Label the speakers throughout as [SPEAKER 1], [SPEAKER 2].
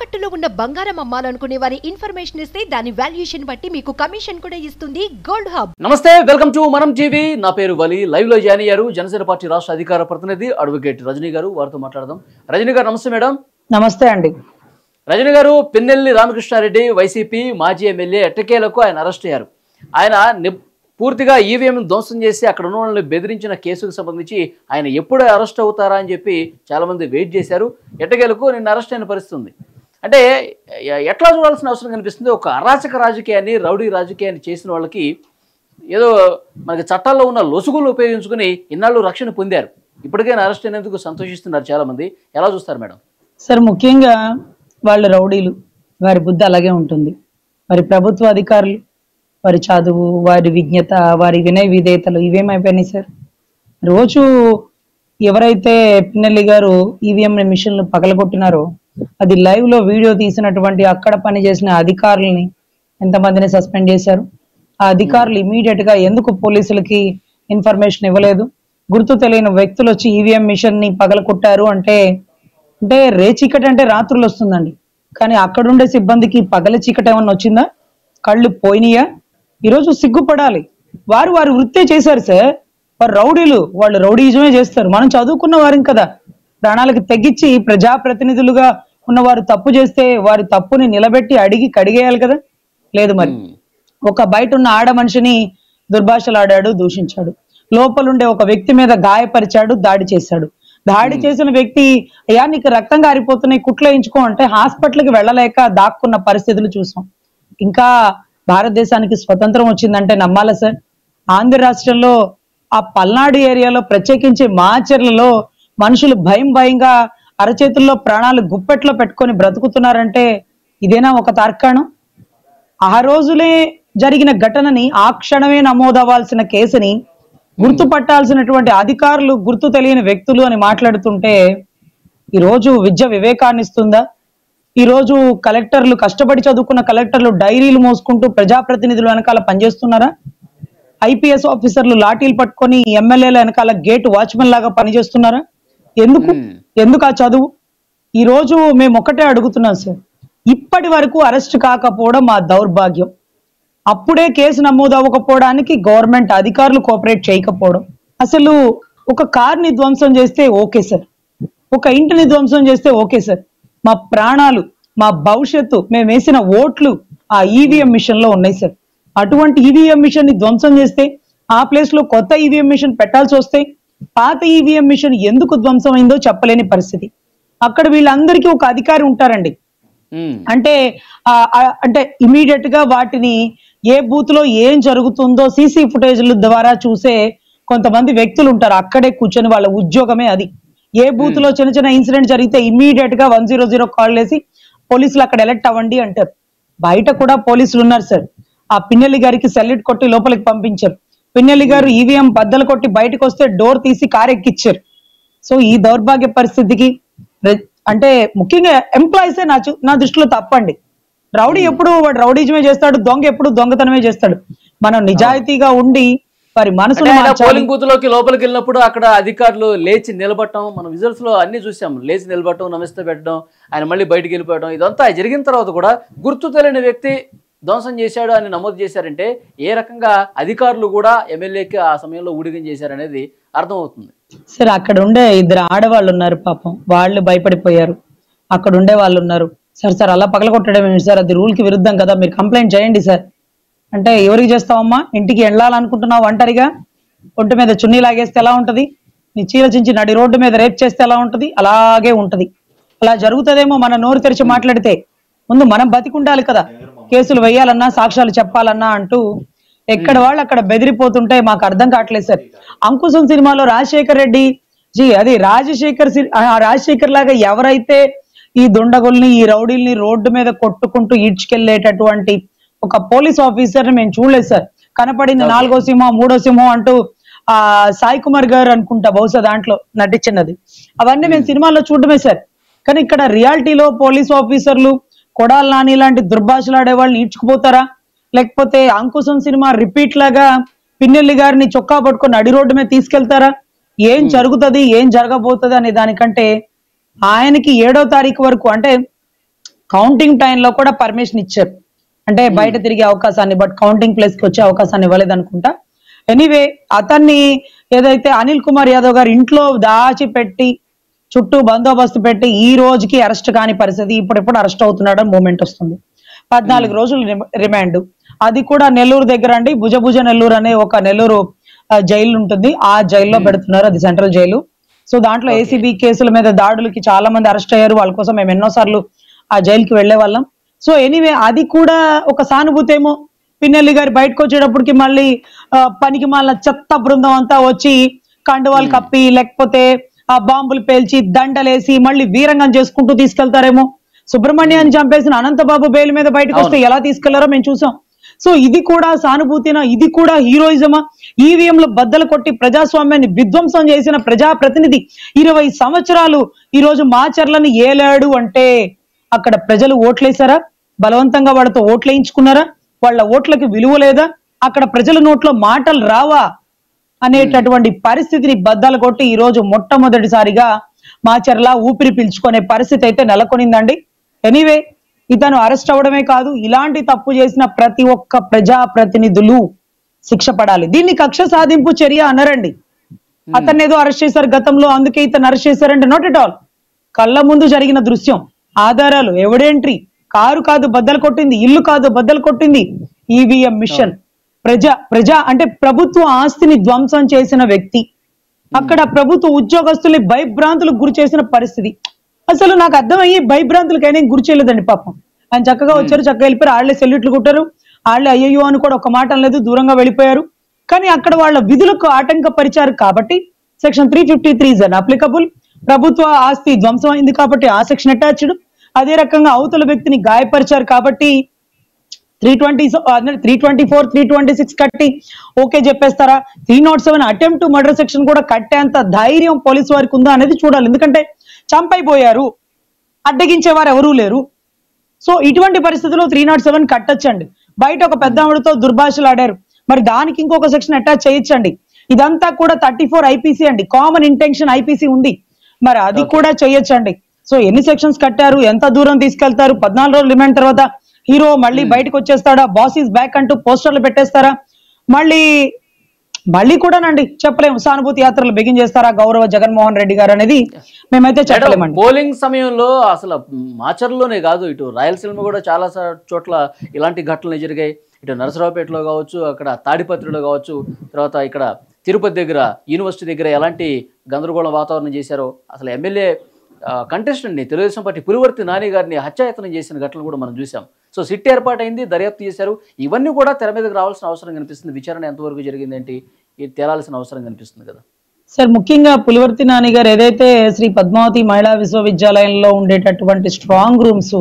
[SPEAKER 1] తాకట్టులో ఉన్న బంగారం అమ్మాలనుకునే వారి ఇన్ఫర్మేషన్ ఇస్తే దాని వాల్యుయేషన్ బట్టి మీకు కమిషన్ కూడా ఇస్తుంది గోల్డ్ హబ్.
[SPEAKER 2] నమస్తే, వెల్కమ్ టు మనం టీవీ. నా పేరు వలి. లైవ్ లో జాయిన్ అయ్యారు జనసేన పార్టీ రాష్ట్ర అధికార ప్రతినిధి అడ్వకేట్ రజనీ గారు. వారితో మాట్లాడదాం. రజనీ గారు నమస్తే. మేడం
[SPEAKER 3] నమస్తే అండి.
[SPEAKER 2] రజనీ గారు, పిన్నెల్లి రామకృష్ణారెడ్డి వైసీపీ మాజీ ఎమ్మెల్యే ఎట్టకేలకు ఆయన అరెస్ట్ అయ్యారు. ఆయన పూర్తిగా ఈవీఎం ధ్వంసం చేసి అక్కడ ఉన్న వాళ్ళని బెదిరించిన కేసుకు సంబంధించి ఆయన ఎప్పుడు అరెస్ట్ అవుతారా అని చెప్పి చాలామంది వెయిట్ చేశారు. ఎట్టకేలకు నిన్న అరెస్ట్ అయిన పరిస్థితి ఉంది. అంటే ఎట్లా చూడాల్సిన అవసరం కనిపిస్తుంది? ఒక అరాచక రాజకీయాన్ని, రౌడీ రాజకీయాన్ని చేసిన వాళ్ళకి ఏదో మనకి చట్టాల్లో ఉన్న లొసుగులు ఉపయోగించుకుని ఇన్నాళ్ళు రక్షణ పొందారు. ఇప్పటికైనా అరెస్ట్ అయినందుకు సంతోషిస్తున్నారు చాలామంది. ఎలా చూస్తారు మేడం?
[SPEAKER 3] సార్, ముఖ్యంగా వాళ్ళ రౌడీలు, వారి బుద్ధి అలాగే ఉంటుంది. వారి ప్రభుత్వ అధికారులు, వారి చదువు, వారి విజ్ఞత, వారి వినయ విధేయతలు ఇవేమైపోయినాయి సార్. రోజు ఎవరైతే పిన్నెల్లి గారు ఈవీఎం మిషన్లు పగలగొట్టినారో అది లైవ్ లో వీడియో తీసినటువంటి అక్కడ పనిచేసిన అధికారులని ఎంతమందిని సస్పెండ్ చేశారు. ఆ అధికారులు ఇమీడియట్ గా ఎందుకు పోలీసులకి ఇన్ఫర్మేషన్ ఇవ్వలేదు? గుర్తు తెలియని వ్యక్తులు వచ్చి ఈవీఎం మిషన్ ని పగలగొట్టారు అంటే రేచీకటి అంటే రాత్రులు వస్తుందండి. కానీ అక్కడుండే సిబ్బందికి పగల చీకటి ఏమన్నా వచ్చిందా? కళ్ళు పోయినాయా? ఈరోజు సిగ్గుపడాలి. వారు వారి వృత్తే చేశారు సార్. వారు రౌడీలు, వాళ్ళు రౌడీజమే చేస్తారు. మనం చదువుకున్న వారిని కదా, ప్రాణాలకు తెగించి ప్రజాప్రతినిధులుగా ఉన్నవారు తప్పు చేస్తే వారి తప్పుని నిలబెట్టి అడిగి కడిగేయాలి కదా. లేదు, మరి ఒక బయట ఉన్న ఆడ మనిషిని దుర్భాషలాడాడు, దూషించాడు. లోపలుండే ఒక వ్యక్తి మీద గాయపరిచాడు, దాడి చేశాడు. దాడి చేసిన వ్యక్తి, అయ్యా నీకు రక్తం కారిపోతున్నాయి, కుట్లు వేయించుకో అంటే హాస్పిటల్కి వెళ్ళలేక దాక్కున్న పరిస్థితులు చూసాం. ఇంకా భారతదేశానికి స్వతంత్రం వచ్చిందంటే నమ్మాలా సార్? ఆంధ్ర రాష్ట్రంలో ఆ పల్నాడు ఏరియాలో ప్రత్యేకించి మాచర్లలో మనుషులు భయంగా అరచేతుల్లో ప్రాణాలు గుప్పెట్లో పెట్టుకొని బ్రతుకుతున్నారంటే ఇదేనా ఒక తార్కాణం? ఆ రోజులే జరిగిన ఘటనని, ఆ క్షణమే నమోదవ్వాల్సిన కేసుని గుర్తుపట్టాల్సినటువంటి అధికారులు గుర్తు తెలియని వ్యక్తులు అని మాట్లాడుతుంటే ఈరోజు విద్య వివేకాన్ని ఇస్తుందా? ఈరోజు కలెక్టర్లు, కష్టపడి చదువుకున్న కలెక్టర్లు డైరీలు మోసుకుంటూ ప్రజాప్రతినిధుల వెనకాల పనిచేస్తున్నారా? ఐపీఎస్ ఆఫీసర్లు లాఠీలు పట్టుకొని ఎమ్మెల్యేల వెనకాల గేట్ వాచ్మెన్ లాగా పనిచేస్తున్నారా? ఎందుకు ఆ చదువు? ఈ రోజు మేము ఒక్కటే అడుగుతున్నాం సార్, ఇప్పటి వరకు అరెస్ట్ కాకపోవడం మా దౌర్భాగ్యం. అప్పుడే కేసు నమోదు అవ్వకపోవడానికి గవర్నమెంట్ అధికారులు కోఆపరేట్ చేయకపోవడం. అసలు ఒక కార్ని ధ్వంసం చేస్తే ఓకే సార్, ఒక ఇంటిని ధ్వంసం చేస్తే ఓకే సార్. మా ప్రాణాలు, మా భవిష్యత్తు, మేము వేసిన ఓట్లు ఆ ఈవీఎం మిషన్ లో ఉన్నాయి సార్. అటువంటి ఈవీఎం మిషన్ ని ధ్వంసం చేస్తే ఆ ప్లేస్ లో కొత్త ఈవీఎం మిషన్ పెట్టాల్సి వస్తే పాత ఈవీఎం మిషన్ ఎందుకు ధ్వంసం అయిందో చెప్పలేని పరిస్థితి. అక్కడ వీళ్ళందరికీ ఒక అధికారి ఉంటారండి. అంటే ఇమీడియట్ గా వాటిని ఏ బూత్ లో ఏం జరుగుతుందో సీసీ ఫుటేజ్ల ద్వారా చూసే కొంతమంది వ్యక్తులు ఉంటారు. అక్కడే కూర్చొని వాళ్ళ ఉద్యోగమే అది. ఏ బూత్ లో చిన్న చిన్న ఇన్సిడెంట్ జరిగితే ఇమీడియట్ గా 100 కాల్ చేసి పోలీసులు అక్కడ ఎలర్ట్ అవ్వండి అంటారు. బయట కూడా పోలీసులు ఉన్నారు సార్. ఆ పిన్నెల్లి గారికి సెల్యూట్ కొట్టి లోపలికి పంపించారు. పిన్నెల్లి గారు ఈవీఎం బద్దలు కొట్టి బయటకు వస్తే డోర్ తీసి కారు ఎక్కిచ్చారు. సో ఈ దౌర్భాగ్య పరిస్థితికి అంటే ముఖ్యంగా ఎంప్లాయీసే నా దృష్టిలో తప్పండి. రౌడీ ఎప్పుడు వాడు రౌడీజమే చేస్తాడు, దొంగ ఎప్పుడు దొంగతనమే చేస్తాడు. మనం నిజాయితీగా ఉండి వారి మనసు,
[SPEAKER 2] పోలింగ్ బూత్ లోకి లోపలికి వెళ్ళినప్పుడు అక్కడ అధికారులు లేచి నిలబడటం మనం విజువల్స్ లో అన్ని చూసాం. లేచి నిలబడటం, నమస్తే పెట్టడం, ఆయన మళ్ళీ బయటికి వెళ్ళిపోవడం, ఇదంతా జరిగిన తర్వాత కూడా గుర్తు తెలియని వ్యక్తి ధ్వంసం చేశాడు అని నమోదు చేశారంటే ఏ రకంగా అధికారులు కూడా ఎమ్మెల్యేకి ఆ సమయంలో ఊడిగం చేశారనేది అర్థమవుతుంది
[SPEAKER 3] సార్. అక్కడ ఉండే 2 ఆడవాళ్ళు ఉన్నారు, పాపం వాళ్ళు భయపడిపోయారు. అక్కడ ఉండే వాళ్ళు ఉన్నారు. సార్ అలా పగలగొట్టడం ఏంటి సార్? అది రూల్ కి విరుద్ధం కదా, మీరు కంప్లైంట్ చేయండి సార్ అంటే ఎవరికి చేస్తావమ్మా? ఇంటికి వెళ్ళాలనుకుంటున్నావు ఒంటరిగా, ఒంటి మీద చున్నీ లాగేస్తే ఎలా ఉంటది? నీ చీర చించి నడి రోడ్డు మీద రేప్ చేస్తే ఎలా ఉంటది? అలాగే ఉంటది. అలా జరుగుతుందేమో మన నోరు తెరిచి మాట్లాడితే. ముందు మనం బతికుండాలి కదా, కేసులు వేయాలన్నా సాక్ష్యాలు చెప్పాలన్నా అంటూ ఎక్కడ వాళ్ళు అక్కడ బెదిరిపోతుంటే మాకు అర్థం కావట్లేదు సార్. అంకుశం సినిమాలో రాజశేఖర్ రెడ్డి అది రాజశేఖర్ లాగా ఎవరైతే ఈ దుండగుల్ని, ఈ రౌడీల్ని రోడ్డు మీద కొట్టుకుంటూ ఈడ్చుకెళ్లేటటువంటి ఒక పోలీస్ ఆఫీసర్ ని మేము చూడలేదు సార్. కనపడింది 4వ సింహం, 3వ సింహం అంటూ ఆ సాయి కుమార్ గారు అనుకుంటా బహుశా దాంట్లో నటించినది. అవన్నీ మేము సినిమాల్లో చూడడమే సార్. కానీ ఇక్కడ రియాలిటీలో పోలీస్ ఆఫీసర్లు కొడాలి నాని లాంటి దుర్భాషలాడే వాళ్ళని ఈడ్చుకుపోతారా? లేకపోతే అంకుశం సినిమా రిపీట్ లాగా పిన్నెల్లి గారిని చొక్కా పట్టుకొని అడి రోడ్డు మీద తీసుకెళ్తారా? ఏం జరుగుతుంది, ఏం జరగబోతుంది అనే దానికంటే ఆయనకి 7వ తారీఖు వరకు అంటే కౌంటింగ్ టైంలో కూడా పర్మిషన్ ఇచ్చారు, అంటే బయట తిరిగే అవకాశాన్ని, బట్ కౌంటింగ్ ప్లేస్ కి వచ్చే అవకాశాన్ని ఇవ్వలేదు అనుకుంటా. ఎనీవే అతన్ని ఏదైతే అనిల్ కుమార్ యాదవ్ గారు ఇంట్లో దాచిపెట్టి చుట్టూ బందోబస్తు పెట్టి ఈ రోజుకి అరెస్ట్ కాని పరిస్థితి, ఇప్పుడెప్పుడు అరెస్ట్ అవుతున్నాడని మూమెంట్ వస్తుంది. 14 రోజులు రిమాండ్, అది కూడా నెల్లూరు దగ్గర అండి, భుజ నెల్లూరు అనే ఒక నెల్లూరు జైలు ఉంటుంది, ఆ జైల్లో పెడుతున్నారు, అది సెంట్రల్ జైలు. సో దాంట్లో ఏసీబీ కేసుల మీద దాడులకి చాలా మంది అరెస్ట్ అయ్యారు, వాళ్ళ కోసం మేము ఎన్నోసార్లు ఆ జైలుకి వెళ్లే వాళ్ళం. సో ఎనీవే అది కూడా ఒక సానుభూతి ఏమో. పిన్నెల్లి గారు బయటకు వచ్చేటప్పటికి మళ్ళీ పనికి మాలిన చెత్త బృందం అంతా వచ్చి కండువాలు కప్పి లేకపోతే బాంబులు పేల్చి దండలేసి మళ్ళీ వీరంగం చేసుకుంటూ తీసుకెళ్తారేమో. సుబ్రహ్మణ్యాన్ని చంపేసిన అనంతబాబు బెయిల్ మీద బయటకు వస్తే ఎలా తీసుకెళ్లారో మేము చూసాం. సో ఇది కూడా సానుభూతినా, ఇది కూడా హీరోయిజమా? ఈవీఎంలు బద్దలు కొట్టి ప్రజాస్వామ్యాన్ని విధ్వంసం చేసిన ప్రజాప్రతినిధి 20 సంవత్సరాలు ఈ రోజు మాచర్లని ఏలాడు అంటే అక్కడ ప్రజలు ఓట్లేసారా? బలవంతంగా వాళ్ళతో ఓట్లేయించుకున్నారా? వాళ్ళ ఓట్లకి విలువ లేదా? అక్కడ ప్రజల నోట్లో మాటలు రావా అనేటటువంటి పరిస్థితిని బద్దలు కొట్టి ఈ రోజు మొట్టమొదటిసారిగా మాచర్ల ఊపిరి పీల్చుకునే పరిస్థితి అయితే నెలకొనిందండి. ఎనీవే ఇతను అరెస్ట్ అవడమే కాదు, ఇలాంటి తప్పు చేసిన ప్రతి ఒక్క ప్రజాప్రతినిధులు శిక్ష పడాలి. దీన్ని కక్ష సాధింపు చర్య అనరండి. అతన్ని ఏదో అరెస్ట్ చేశారు గతంలో అందుకే ఇతను అరెస్ట్ చేశారంటే నాట్ ఎట్ ఆల్. కళ్ళ ముందు జరిగిన దృశ్యం, ఆధారాలు, ఎవిడెంట్రీ, కారు కాదు బద్దలు కొట్టింది, ఇల్లు కాదు బద్దలు కొట్టింది, ఈవీఎం మిషన్. ప్రజా అంటే ప్రభుత్వ ఆస్తిని ధ్వంసం చేసిన వ్యక్తి, అక్కడ ప్రభుత్వ ఉద్యోగస్తుల్ని భయభ్రాంతులకు గురి చేసిన పరిస్థితి. అసలు నాకు అర్థమయ్యి భయభ్రాంతులకైనా గురి చేయలేదండి పాపం. ఆయన చక్కగా వచ్చారు, చక్కగా వెళ్ళిపోయారు, వాళ్ళే సెల్యూట్లు కొట్టారు, వాళ్ళే అయ్యో అని కూడా ఒక మాట అనలేదు, దూరంగా వెళ్ళిపోయారు. కానీ అక్కడ వాళ్ళ విధులకు ఆటంకపరిచారు కాబట్టి సెక్షన్ 353 ఇస్ అప్లికబుల్. ప్రభుత్వ ఆస్తి ధ్వంసం అయింది కాబట్టి ఆ సెక్షన్ అటాచ్డ్. అదే రకంగా అవతల వ్యక్తిని గాయపరిచారు కాబట్టి 324, 326 కట్టి ఓకే చెప్పేస్తారా? 307 అటెంప్ట్ టు మర్డర్ సెక్షన్ కూడా కట్టేంత ధైర్యం పోలీసు వారికి ఉందా అనేది చూడాలి. ఎందుకంటే చంపైపోయారు, అడ్డగించేవారు ఎవరూ లేరు. సో ఇటువంటి పరిస్థితుల్లో 307 కట్టొచ్చండి. బయట ఒక పెద్ద ఆవిడతో దుర్భాషలు ఆడారు, మరి దానికి ఇంకొక సెక్షన్ అటాచ్ చేయొచ్చండి. ఇదంతా కూడా 34 ఐపీసీ అండి, కామన్ ఇంటెన్షన్ ఐపీసీ ఉంది, మరి అది కూడా చేయొచ్చండి. సో ఎన్ని సెక్షన్స్ కట్టారు, ఎంత దూరం తీసుకెళ్తారు? 14 రోజులు రిమాండ్ తర్వాత హీరో మళ్ళీ బయటకు వచ్చేస్తాడా? బాస్ ఈజ్ బ్యాక్ అంటూ పోస్టర్లు పెట్టేస్తారా? మళ్ళీ కూడానండి చెప్పలేము. సానుభూతి యాత్రలు బిగిన్ చేస్తారా గౌరవ జగన్మోహన్ రెడ్డి గారు అనేది మేమైతే చెప్పలేమండి.
[SPEAKER 2] పోలింగ్ సమయంలో అసలు మాచర్లోనే కాదు, ఇటు రాయలసీమ కూడా చాలా చోట్ల ఇలాంటి ఘటనలు జరిగాయి. ఇటు నరసరావుపేటలో కావచ్చు, అక్కడ తాడిపత్రిలో కావచ్చు, తర్వాత ఇక్కడ తిరుపతి దగ్గర యూనివర్సిటీ దగ్గర ఎలాంటి గందరగోళ వాతావరణం చేశారో. అసలు ఎమ్మెల్యే కంటెస్టెంట్ని తెలుగుదేశం పార్టీ పులివర్తి నాని గారిని హత్యాయత్నం చేసిన ఘటనలు కూడా మనం చూసాం. సో సిట్ ఏర్పాటైంది, దర్యాప్తు చేశారు. ఇవన్నీ కూడా తెర మీదకి రావాల్సిన అవసరం కనిపిస్తుంది. విచారణ ఎంతవరకు జరిగింది ఏంటి ఇది తేలాల్సిన అవసరం కనిపిస్తుంది కదా
[SPEAKER 3] సార్. ముఖ్యంగా పులివర్తి నాని గారు ఏదైతే శ్రీ పద్మావతి మహిళా విశ్వవిద్యాలయంలో ఉండేటటువంటి స్ట్రాంగ్ రూమ్స్,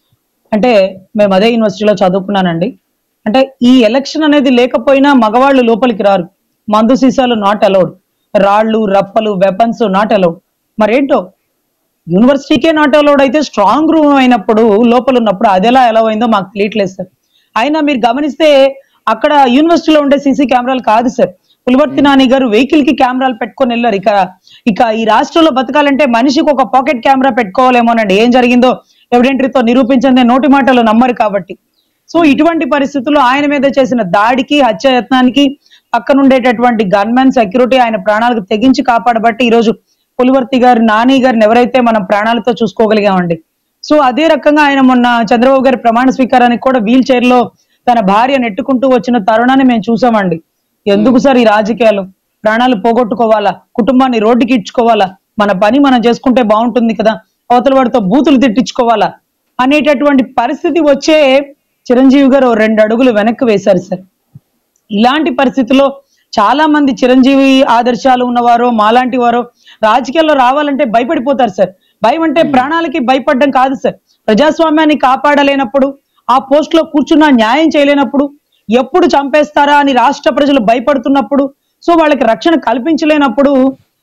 [SPEAKER 3] అంటే మేము అదే యూనివర్సిటీలో చదువుకున్నానండి. అంటే ఈ ఎలక్షన్ అనేది లేకపోయినా మగవాళ్ళు లోపలికి రారు, మందు సీసాలు నాట్ అలౌడ్, రాళ్ళు రప్పలు వెపన్స్ నాట్ అలౌడ్. మరేంటో యూనివర్సిటీకే నాట్ అలౌడ్ అయితే స్ట్రాంగ్ రూమ్ అయినప్పుడు లోపల ఉన్నప్పుడు అది ఎలా అలౌ అయిందో మాకు తెలియట్లేదు సార్. అయినా మీరు గమనిస్తే అక్కడ యూనివర్సిటీలో ఉండే సీసీ కెమెరాలు కాదు సార్, పులివర్తి నాని గారు వెహికల్ కి కెమెరాలు పెట్టుకొని వెళ్ళారు. ఇక ఈ రాష్ట్రంలో బతకాలంటే మనిషికి ఒక పాకెట్ కెమెరా పెట్టుకోవాలేమోనండి. ఏం జరిగిందో ఎవిడెంట్రీతో నిరూపించండి, నోటి మాటలు నమ్మరు కాబట్టి. సో ఇటువంటి పరిస్థితుల్లో ఆయన మీద చేసిన దాడికి, హత్యాయత్నానికి పక్కనుండేటటువంటి గన్మెన్ సెక్యూరిటీ ఆయన ప్రాణాలకు తెగించి కాపాడబట్టి ఈరోజు పులివర్తి గారు నాని గారిని ఎవరైతే మనం ప్రాణాలతో చూసుకోగలిగామండి. సో అదే రకంగా ఆయన మొన్న చంద్రబాబు గారి ప్రమాణ స్వీకారానికి కూడా వీల్ చైర్ లో తన భార్య నెట్టుకుంటూ వచ్చిన తరుణాన్ని మేము చూసామండి. ఎందుకు సార్ ఈ రాజకీయాలు? ప్రాణాలు పోగొట్టుకోవాలా, కుటుంబాన్ని రోడ్డుకి ఇచ్చుకోవాలా, మన పని మనం చేసుకుంటే బాగుంటుంది కదా, అవతల వాడితో బూతులు తిట్టించుకోవాలా అనేటటువంటి పరిస్థితి వచ్చే చిరంజీవి గారు 2 అడుగులు వెనక్కి వేశారు సార్. ఇలాంటి పరిస్థితుల్లో చాలా మంది చిరంజీవి ఆదర్శాలు ఉన్నవారో మాలాంటి వారో రాజకీయాల్లో రావాలంటే భయపడిపోతారు సార్. భయం అంటే ప్రాణాలకి భయపడడం కాదు సార్, ప్రజాస్వామ్యాన్ని కాపాడలేనప్పుడు, ఆ పోస్ట్ లో కూర్చున్న న్యాయం చేయలేనప్పుడు, ఎప్పుడు చంపేస్తారా అని రాష్ట్ర ప్రజలు భయపడుతున్నప్పుడు, సో వాళ్ళకి రక్షణ కల్పించలేనప్పుడు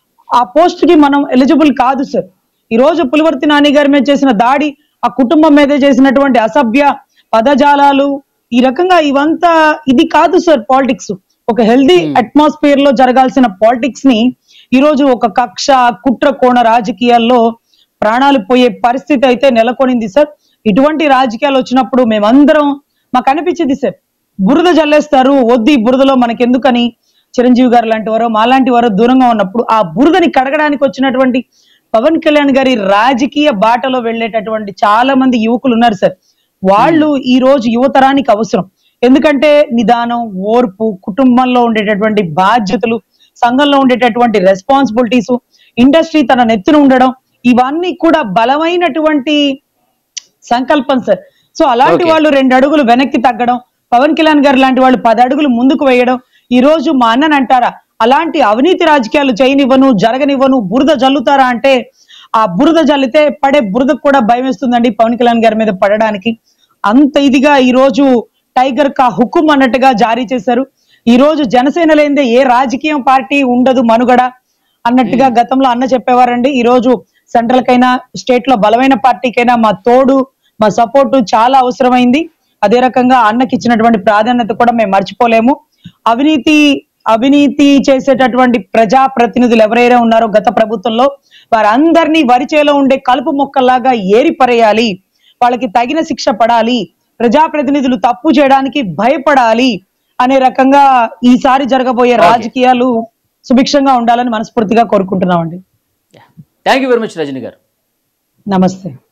[SPEAKER 3] ఆ పోస్ట్ కి మనం ఎలిజిబుల్ కాదు సార్. ఈ రోజు పులివర్తి నాని గారి మీద చేసిన దాడి, ఆ కుటుంబం మీద చేసినటువంటి అసభ్య పదజాలాలు, ఈ రకంగా ఇవంతా ఇది కాదు సార్ పాలిటిక్స్. ఒక హెల్దీ అట్మాస్ఫియర్ లో జరగాల్సిన పాలిటిక్స్ ని ఈ రోజు ఒక కక్ష కుట్ర కోణ రాజకీయాల్లో ప్రాణాలు పోయే పరిస్థితి అయితే నెలకొనింది సార్. ఇటువంటి రాజకీయాలు వచ్చినప్పుడు మేమందరం మాకు అనిపించింది సార్, బురద జల్లేస్తారు, వద్దు ఈ బురదలో మనకెందుకని చిరంజీవి గారు లాంటి వారు మాలాంటి వారు దూరంగా ఉన్నప్పుడు ఆ బురదని కడగడానికి వచ్చినటువంటి పవన్ కళ్యాణ్ గారి రాజకీయ బాటలో వెళ్ళేటటువంటి చాలా మంది యువకులు ఉన్నారు సార్. వాళ్ళు ఈ రోజు యువతరానికి అవసరం. ఎందుకంటే నిదానం, ఓర్పు, కుటుంబంలో ఉండేటటువంటి బాధ్యతలు, సంఘంలో ఉండేటటువంటి రెస్పాన్సిబిలిటీస్, ఇండస్ట్రీ తన నెత్తిన ఉండడం, ఇవన్నీ కూడా బలమైనటువంటి సంకల్పం సార్. సో అలాంటి వాళ్ళు 2 అడుగులు వెనక్కి తగ్గడం, పవన్ కళ్యాణ్ గారు లాంటి వాళ్ళు 10 అడుగులు ముందుకు వేయడం, ఈ రోజు మా అన్నని అంటారా అలాంటి అవినీతి రాజకీయాలు చేయనివ్వను, జరగనివ్వను, బురద జల్లుతారా అంటే ఆ బురద జల్లితే పడే బురదకు కూడా భయం వేస్తుందండి పవన్ కళ్యాణ్ గారి మీద పడడానికి. అంత ఇదిగా ఈ రోజు టైగర్ కా హుకుం అన్నట్టుగా జారీ చేశారు. ఈ రోజు జనసేన లేనిదే ఏ రాజకీయ పార్టీ ఉండదు మనుగడ అన్నట్టుగా గతంలో అన్న చెప్పేవారండి. ఈ రోజు సెంట్రల్ కైనా స్టేట్ లో బలమైన పార్టీకైనా మా తోడు, మా సపోర్టు చాలా అవసరమైంది. అదే రకంగా అన్నకి ఇచ్చినటువంటి ప్రాధాన్యత కూడా మేము మర్చిపోలేము. అవినీతి చేసేటటువంటి ప్రజా ప్రతినిధులు ఎవరైనా ఉన్నారో గత ప్రభుత్వంలో వారందరినీ వరిచేలో ఉండే కలుపు మొక్కల్లాగా ఏరిపరేయాలి, వాళ్ళకి తగిన శిక్ష పడాలి, ప్రజాప్రతినిధులు తప్పు చేయడానికి భయపడాలి అనే రకంగా ఈసారి జరగబోయే రాజకీయాలు సుభిక్షంగా ఉండాలని మనస్ఫూర్తిగా కోరుకుంటున్నామండి.
[SPEAKER 2] Thank you very much Rajani గారు.
[SPEAKER 3] నమస్తే.